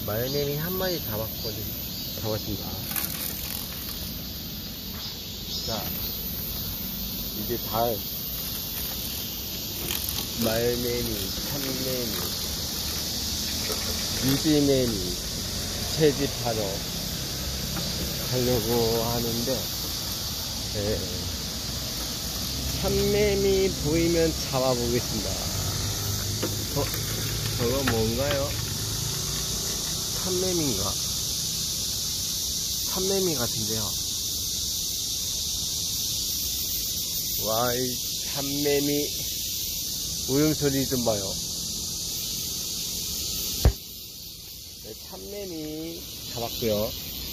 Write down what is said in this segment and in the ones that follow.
말매미 한 마리 잡았습니다. 자, 이제 달, 말매미, 참매미, 유지매미 채집하러 가려고 하는데, 참매미 보이면 잡아보겠습니다. 저거 뭔가요? 참매미인가? 참매미 같은데요. 와, 이 참매미 울음소리 좀 봐요. 네, 참매미 잡았고요.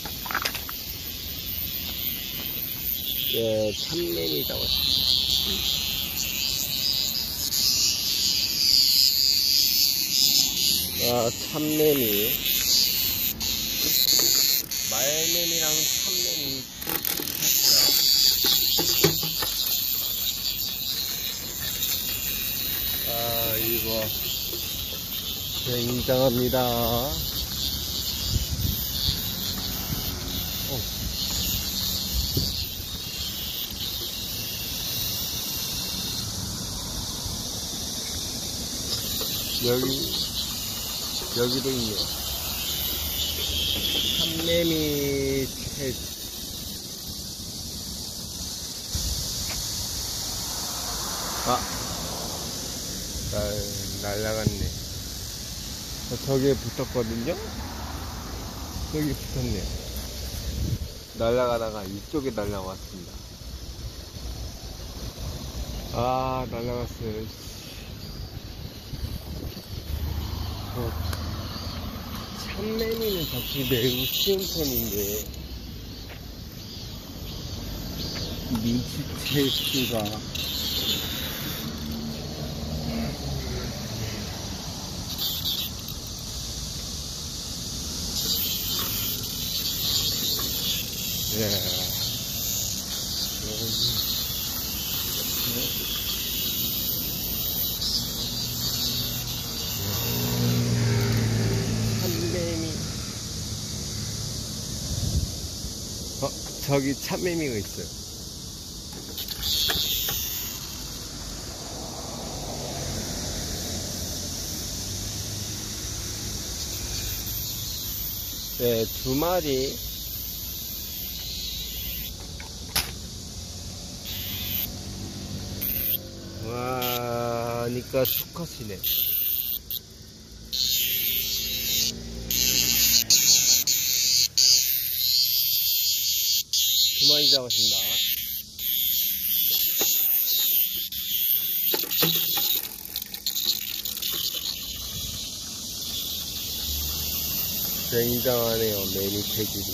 예, 참매미 잡았습니다. 참매미, 말매미랑 참매미 했고요. 이거 굉장합니다. 여기도 있네요. 참매미 채. 날라갔네. 저기에 붙었거든요? 여기 붙었네요. 날라가다가 이쪽에 날라왔습니다. 날라갔어요. 참매미는 잡기 매우 쉬운 편인데, 민치채수가 저기 참매미가 있어요. 네, 2마리. 와, 니까 수컷이네. 2마리 잡았습니다. 굉장하네요, 매미 체질이.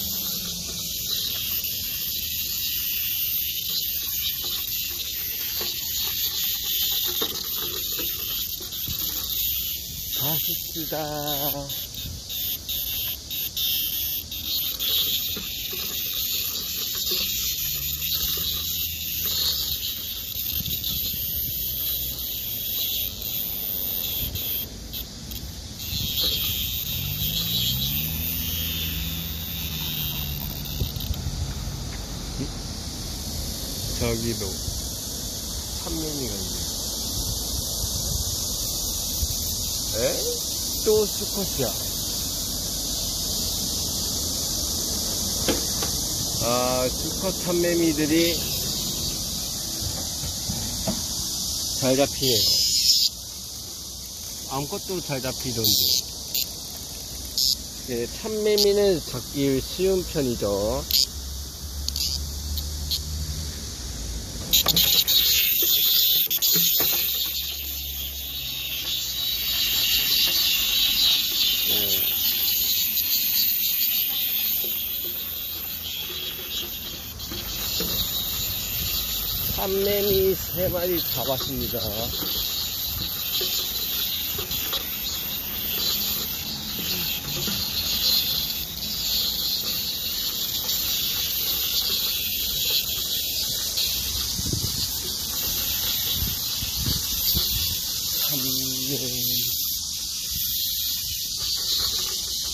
맛있다. 저기도 참매미가 있네. 또 수컷이야. 수컷 참매미들이 잘 잡히네요. 아무것도 잘 잡히던데. 네, 참매미는 잡기 쉬운 편이죠. 참매미 3마리 잡았습니다. 참매미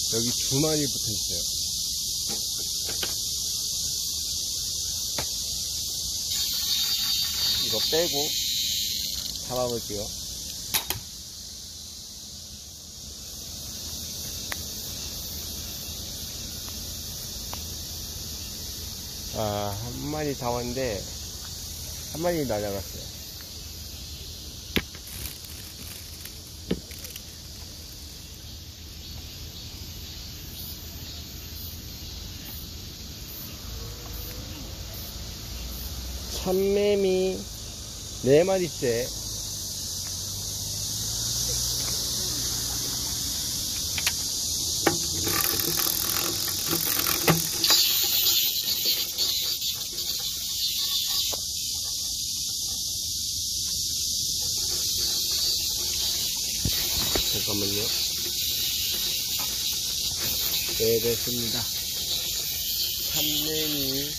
여기 두 마리 붙어 있어요. 이거 빼고 잡아볼게요. 한 마리 잡았는데 한 마리 날아갔어요. 참매미 4마리째. 잠깐만요. 네, 됐습니다. 참매미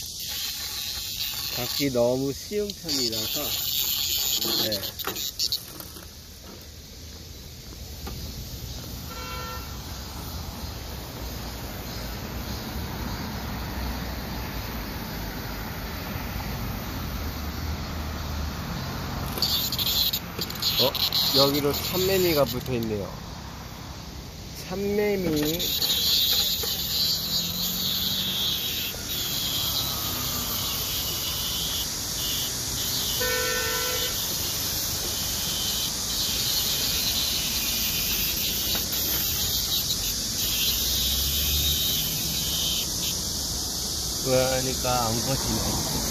잡기 너무 쉬운 편이라서, 네. 여기로 참매미가 붙어 있네요. 참매미. 그러니까 안 거치네.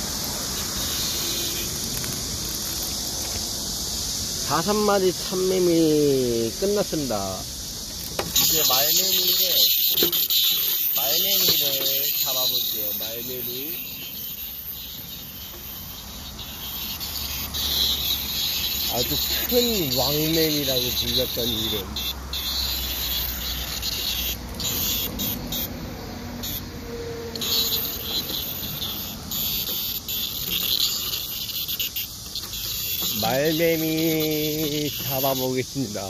5마리 참매미 끝났습니다. 이제 말매미인데, 말매미를 잡아볼게요. 말매미. 아주 큰 왕매미라고 불렸던 이름. 말매미 잡아보겠습니다.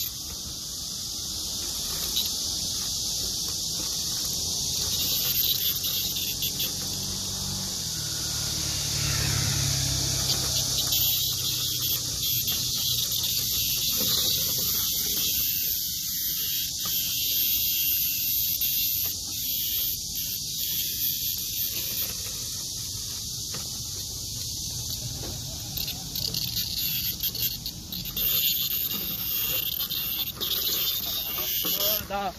나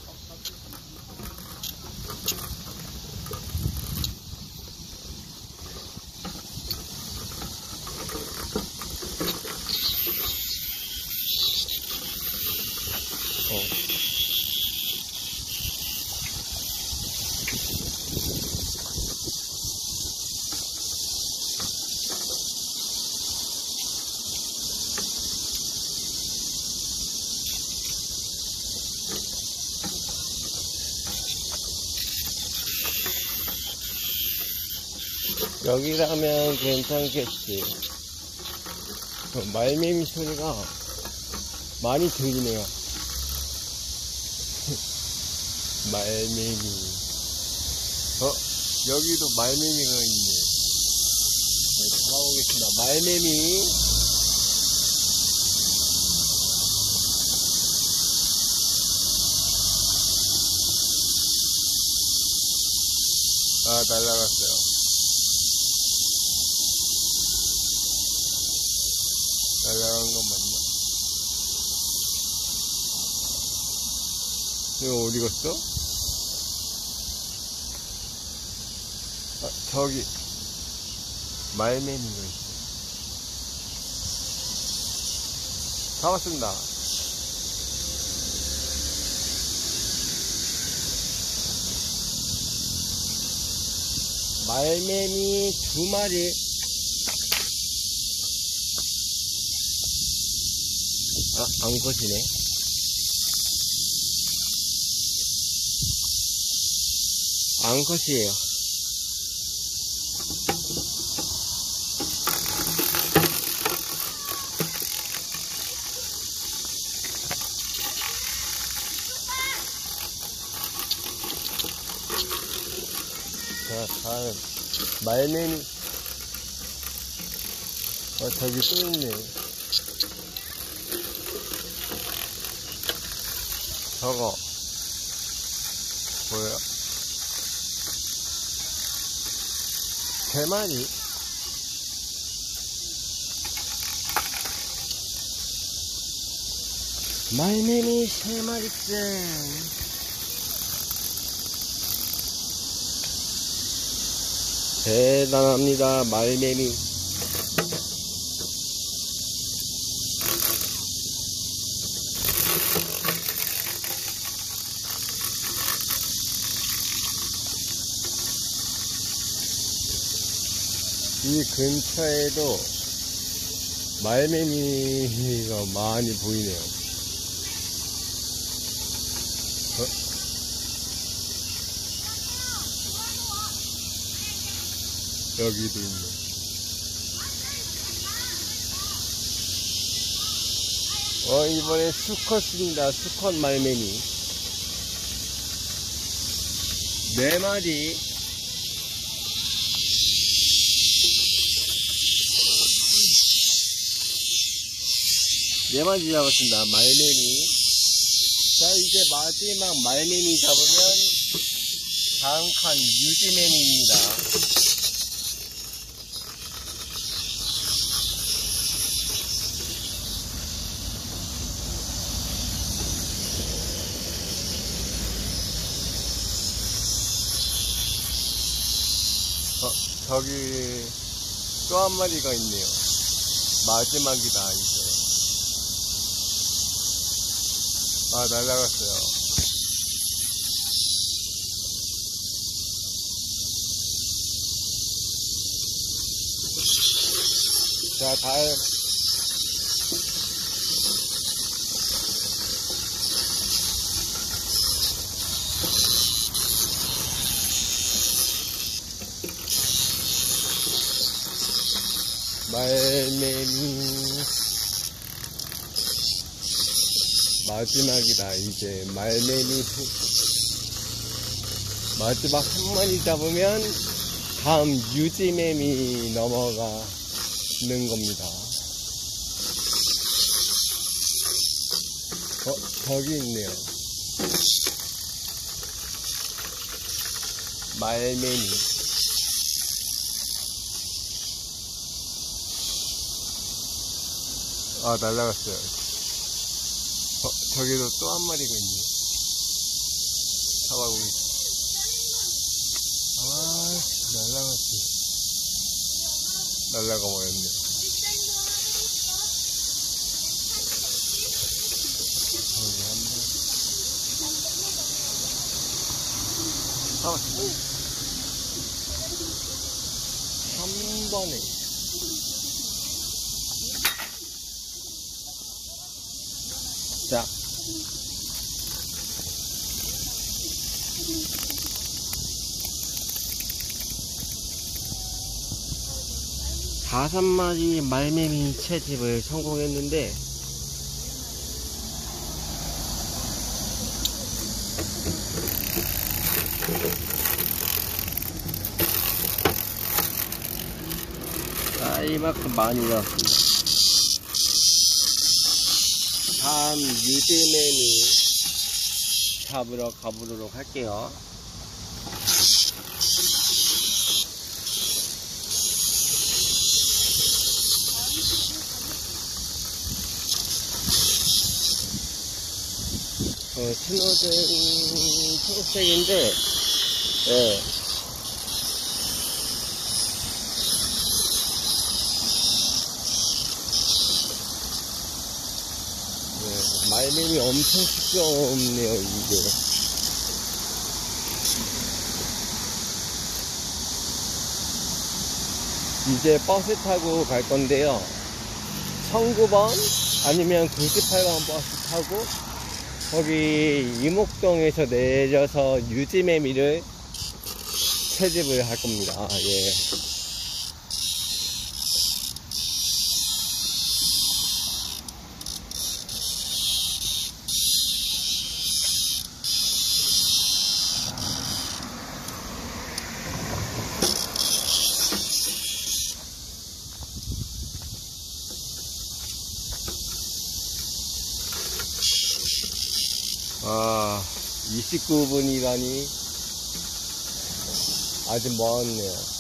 여기라면 괜찮겠지. 말매미 소리가 많이 들리네요. 말매미. 여기도 말매미가 있네. 네, 잡아보겠습니다. 말매미. 날아갔어요. 날아간 건 맞나? 이거 어디 갔어? 저기 말매미가 있어. 잡았습니다. 말매미 2마리. 안 거지네. 안 거지예요. 말매미. 저기 또 있네. 저거 뭐야? 3마리? 말매미 3마리째. 대단합니다, 말매미. 이 근처에도 말매미가 많이 보이네요. 여기도 있네. 이번에 수컷입니다. 수컷 말매미 4마리. 네 마리 잡았습니다. 말매미. 자, 이제 마지막 말매미 잡으면 다음 칸 유지매미입니다. 저기 또 한 마리가 있네요. 마지막이다, 이제. 날아갔어요. 자, 다음. 말매미. 마지막이다, 이제. 말매미. 마지막 한 마리 잡으면 다음 유지매미 넘어가는 겁니다. 저기 있네요. 말매미. 날아갔어요. 저기도 또 한 마리가 있네. 잡아보고 있어. 날아갔지. 날아가 버렸네. 저기 한 마리. 3번에. 자, 5마리 말매미 채집을 성공했는데, 이만큼 많이 나왔습니다. 다음 유지매미 잡으러 가보도록 할게요. 신호등 초록색인데, 예. 말매미 엄청 시끄럽네요, 이게. 이제 버스 타고 갈 건데요. 19번 아니면 98번 버스 타고 거기 이목동에서 내려서 유지매미를 채집을 할 겁니다. 예. 29분이라니 아직 멀었네요.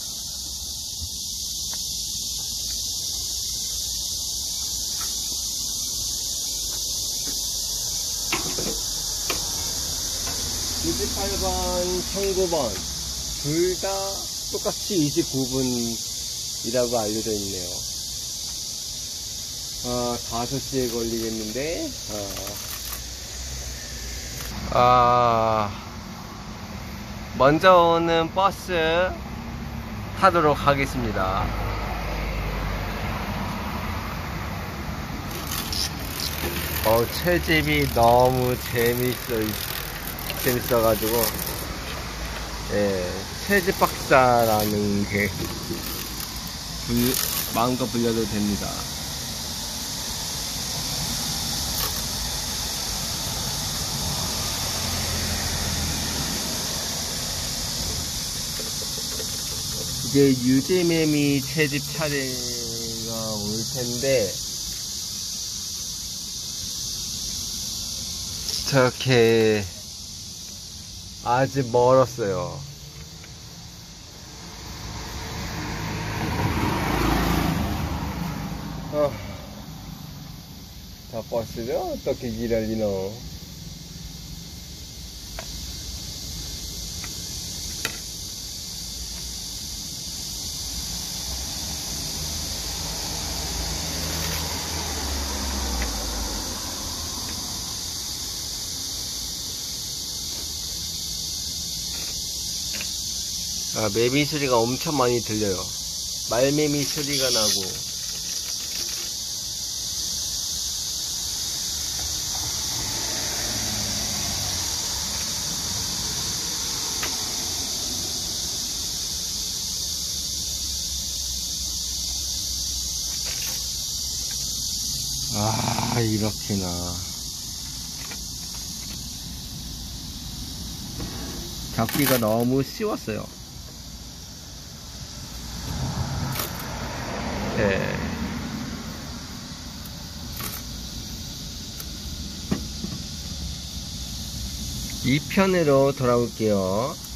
(98번) (1009번) 둘 다 똑같이 29분이라고 알려져 있네요. 5시에 걸리겠는데, 먼저 오는 버스 타도록 하겠습니다. 채집이 너무 재밌어가지고, 예, 채집 박사라는 게 마음껏 불려도 됩니다. 이제 유지매미 채집 차례가 올 텐데, 저렇게 아직 멀었어요. 다 버스를 어떻게 기다리노? 매미 소리가 엄청 많이 들려요. 말매미 소리가 나고. 이렇게나. 잡기가 너무 쉬웠어요. 네. 이 편으로 돌아올게요.